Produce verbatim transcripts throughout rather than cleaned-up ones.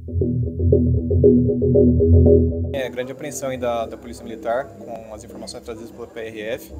É, grande apreensão aí da, da Polícia Militar, com as informações trazidas pela P R F.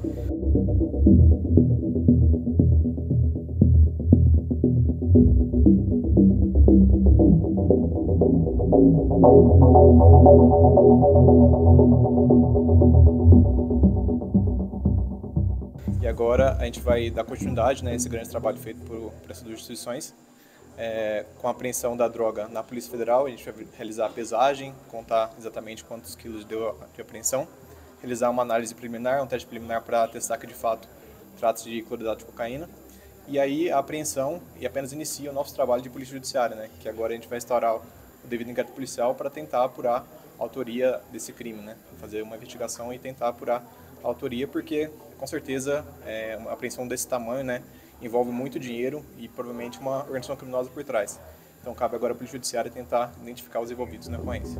E agora a gente vai dar continuidade, né, a esse grande trabalho feito por, por essas duas instituições. É, com a apreensão da droga na Polícia Federal, a gente vai realizar a pesagem, contar exatamente quantos quilos deu de apreensão, realizar uma análise preliminar, um teste preliminar para testar que de fato trata-se de cloridrato de cocaína. E aí a apreensão e apenas inicia o nosso trabalho de polícia judiciária, né, que agora a gente vai instaurar o devido inquérito policial para tentar apurar a autoria desse crime, né, fazer uma investigação e tentar apurar a autoria, porque com certeza é, uma apreensão desse tamanho, né, envolve muito dinheiro e provavelmente uma organização criminosa por trás. Então cabe agora à Polícia Judiciária tentar identificar os envolvidos na ocorrência.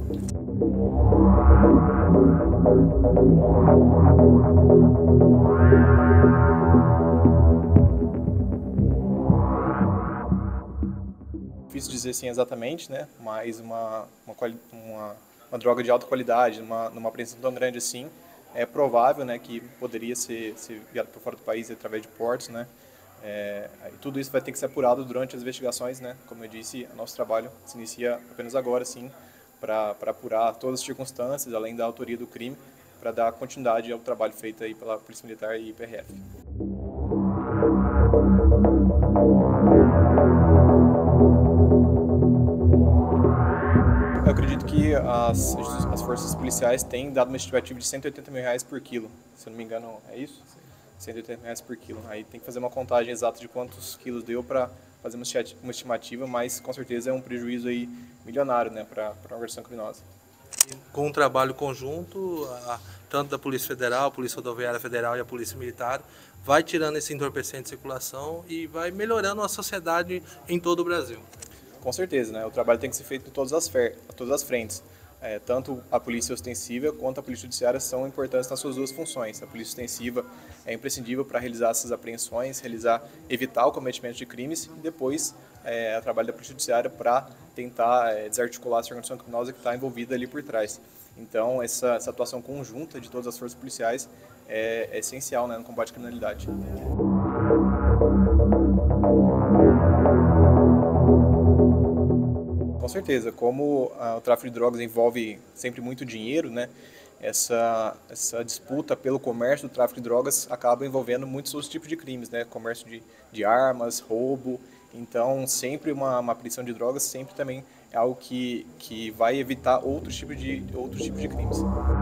Difícil dizer sim exatamente, né, mas uma, uma, uma, uma droga de alta qualidade, numa, numa apreensão tão grande assim, é provável, né, que poderia ser, ser enviado para fora do país através de portos, né. É, tudo isso vai ter que ser apurado durante as investigações, né? Como eu disse, o nosso trabalho se inicia apenas agora, sim, para apurar todas as circunstâncias, além da autoria do crime, para dar continuidade ao trabalho feito aí pela Polícia Militar e P R F. Eu acredito que as, as forças policiais têm dado uma estimativa de cento e oitenta mil reais por quilo, se eu não me engano, é isso? cento e oitenta reais por quilo. Aí tem que fazer uma contagem exata de quantos quilos deu para fazer uma estimativa, mas com certeza é um prejuízo aí milionário, né, para a organização criminosa. Com um trabalho conjunto, a, tanto da Polícia Federal, a Polícia Rodoviária Federal e a Polícia Militar, vai tirando esse entorpecente de circulação e vai melhorando a sociedade em todo o Brasil. Com certeza, né? O trabalho tem que ser feito em todas as, fer todas as frentes. É, tanto a polícia ostensiva quanto a polícia judiciária são importantes nas suas duas funções. A polícia ostensiva é imprescindível para realizar essas apreensões, realizar, evitar o cometimento de crimes e depois é, o trabalho da polícia judiciária para tentar é, desarticular essa organização criminosa que está envolvida ali por trás. Então, essa, essa atuação conjunta de todas as forças policiais é, é essencial, né, no combate à criminalidade. Com certeza, como ah, o tráfico de drogas envolve sempre muito dinheiro, né? Essa, essa disputa pelo comércio do tráfico de drogas acaba envolvendo muitos outros tipos de crimes, né? Comércio de, de armas, roubo. Então, sempre uma, uma apreensão de drogas sempre também é algo que, que vai evitar outros tipos de, outros tipos de crimes.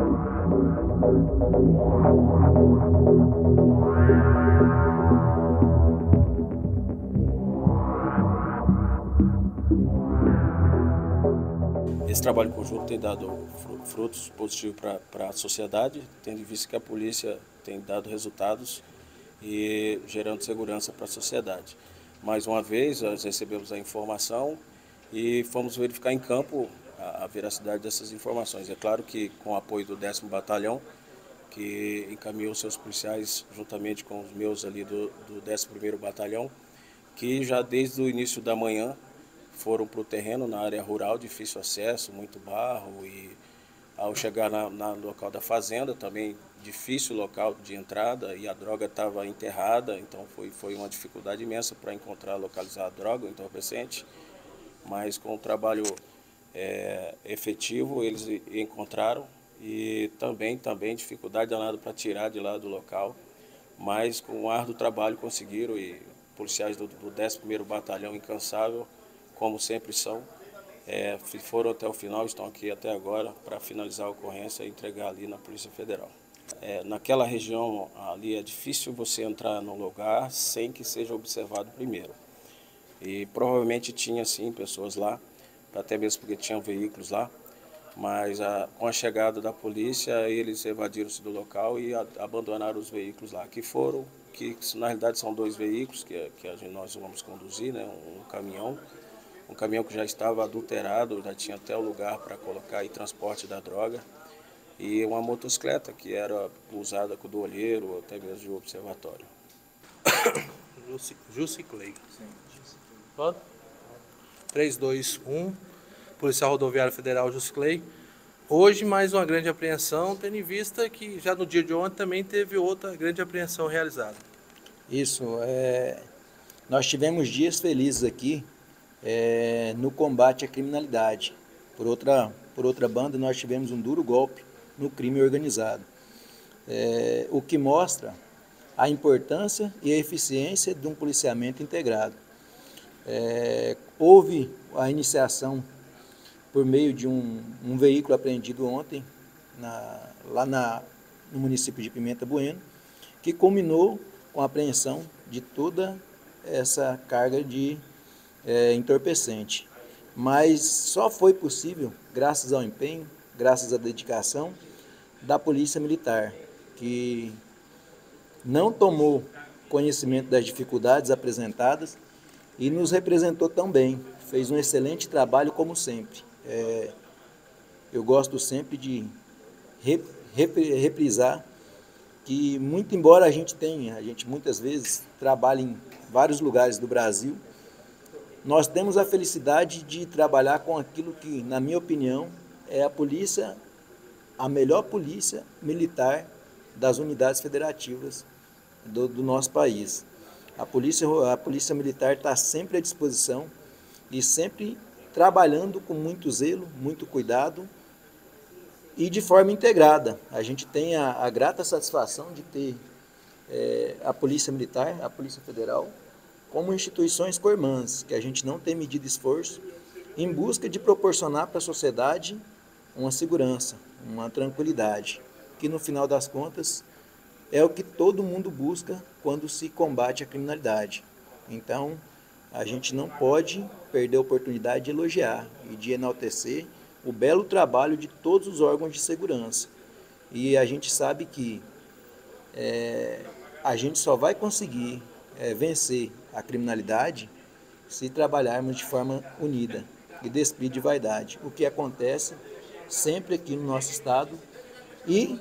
Esse trabalho conjunto tem dado frutos positivos para a sociedade, tendo em vista que a polícia tem dado resultados e gerando segurança para a sociedade. Mais uma vez, nós recebemos a informação e fomos verificar em campo a, a veracidade dessas informações. É claro que com o apoio do décimo Batalhão, que encaminhou seus policiais juntamente com os meus ali do, do décimo primeiro Batalhão, que já desde o início da manhã foram para o terreno na área rural, difícil acesso, muito barro, e ao chegar na, na local da fazenda também difícil local de entrada e a droga estava enterrada, então foi, foi uma dificuldade imensa para encontrar, localizar a droga, o entorpecente, mas com o trabalho é, efetivo eles encontraram e também, também dificuldade danada para tirar de lá do local, mas com o árduo trabalho conseguiram e policiais do, do décimo primeiro Batalhão incansável, como sempre são, é, foram até o final, estão aqui até agora para finalizar a ocorrência e entregar ali na Polícia Federal. É, naquela região ali é difícil você entrar no lugar sem que seja observado primeiro. E provavelmente tinha sim pessoas lá, até mesmo porque tinham veículos lá, mas a, com a chegada da polícia eles evadiram-se do local e a, abandonaram os veículos lá, que foram, que na realidade são dois veículos que, que a gente, nós vamos conduzir, né, um, um caminhão, um caminhão que já estava adulterado, já tinha até o lugar para colocar aí transporte da droga, e uma motocicleta que era usada com o olheiro ou até mesmo de observatório. Jussi Clay. Pode? três, dois, um. Policial Rodoviário Federal Jusclay. Hoje, mais uma grande apreensão, tendo em vista que já no dia de ontem também teve outra grande apreensão realizada. Isso, é, nós tivemos dias felizes aqui é, no combate à criminalidade. Por outra, por outra banda, nós tivemos um duro golpe no crime organizado, é, o que mostra a importância e a eficiência de um policiamento integrado. É, houve a iniciação por meio de um, um veículo apreendido ontem, na, lá na, no município de Pimenta Bueno, que culminou com a apreensão de toda essa carga de é, entorpecente. Mas só foi possível graças ao empenho, graças à dedicação da Polícia Militar, que não tomou conhecimento das dificuldades apresentadas e nos representou tão bem, fez um excelente trabalho como sempre. É, eu gosto sempre de rep, rep, reprisar que, muito embora a gente tenha, a gente muitas vezes trabalha em vários lugares do Brasil, nós temos a felicidade de trabalhar com aquilo que, na minha opinião, é a polícia, a melhor polícia militar das unidades federativas do, do nosso país. A polícia, a polícia militar está sempre à disposição e sempre trabalhando com muito zelo, muito cuidado e de forma integrada. A gente tem a, a grata satisfação de ter é, a Polícia Militar, a Polícia Federal, como instituições co-irmãs, que a gente não tem medido esforço em busca de proporcionar para a sociedade uma segurança, uma tranquilidade, que no final das contas é o que todo mundo busca quando se combate a criminalidade. Então, a gente não pode perder a oportunidade de elogiar e de enaltecer o belo trabalho de todos os órgãos de segurança. E a gente sabe que é, a gente só vai conseguir é, vencer a criminalidade se trabalharmos de forma unida e despido de vaidade, o que acontece sempre aqui no nosso estado e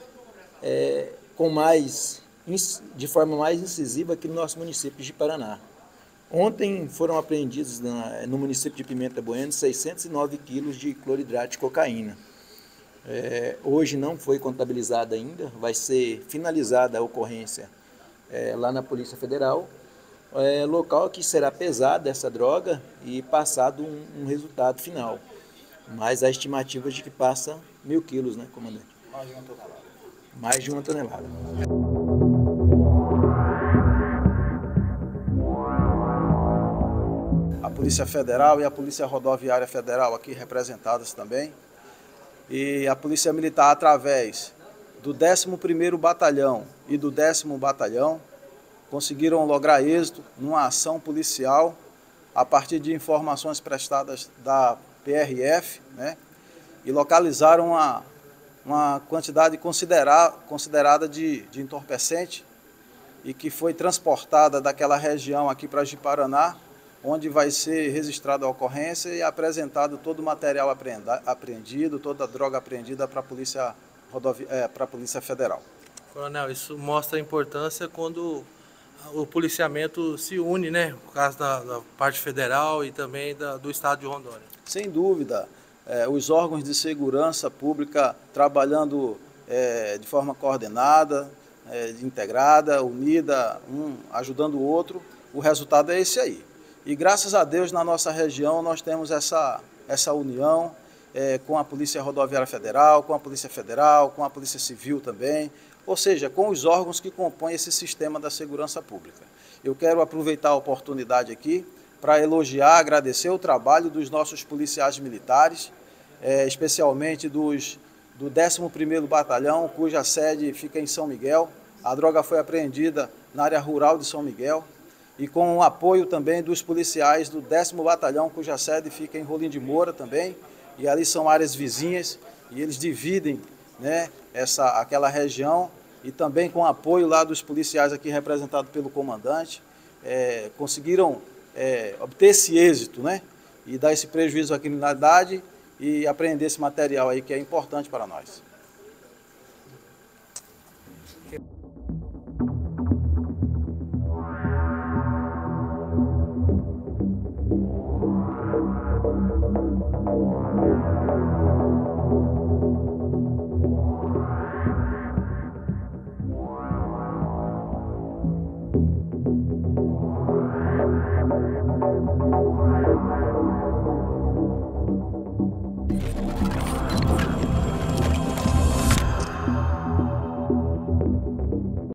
é, com mais, de forma mais incisiva aqui no nosso município de Paraná. Ontem foram apreendidos na, no município de Pimenta Bueno seiscentos e nove quilos de cloridrato de cocaína. É, hoje não foi contabilizada ainda, vai ser finalizada a ocorrência é, lá na Polícia Federal, é, local que será pesada essa droga e passado um, um resultado final. Mas a estimativa de que passa mil quilos, né, comandante? Mais de uma tonelada. Mais de uma tonelada. A Polícia Federal e a Polícia Rodoviária Federal aqui representadas também. E a Polícia Militar, através do décimo primeiro Batalhão e do décimo Batalhão, conseguiram lograr êxito numa ação policial a partir de informações prestadas da P R F, né, e localizaram uma, uma quantidade considera, considerada de, de entorpecente e que foi transportada daquela região aqui para Ji-Paraná, onde vai ser registrada a ocorrência e apresentado todo o material apreendido, toda a droga apreendida para a Polícia, é, para a Polícia Federal. Coronel, isso mostra a importância quando o policiamento se une, né? No caso da, da parte federal e também da, do estado de Rondônia. Sem dúvida, é, os órgãos de segurança pública trabalhando é, de forma coordenada, é, integrada, unida, um ajudando o outro, o resultado é esse aí. E graças a Deus, na nossa região, nós temos essa, essa união é, com a Polícia Rodoviária Federal, com a Polícia Federal, com a Polícia Civil também, ou seja, com os órgãos que compõem esse sistema da segurança pública. Eu quero aproveitar a oportunidade aqui para elogiar, agradecer o trabalho dos nossos policiais militares, é, especialmente dos, do décimo primeiro Batalhão, cuja sede fica em São Miguel. A droga foi apreendida na área rural de São Miguel, e com o apoio também dos policiais do décimo Batalhão, cuja sede fica em Rolim de Moura também, e ali são áreas vizinhas, e eles dividem, né, essa, aquela região, e também com o apoio lá dos policiais aqui representados pelo comandante, é, conseguiram é, obter esse êxito, né, e dar esse prejuízo à criminalidade e apreender esse material aí que é importante para nós.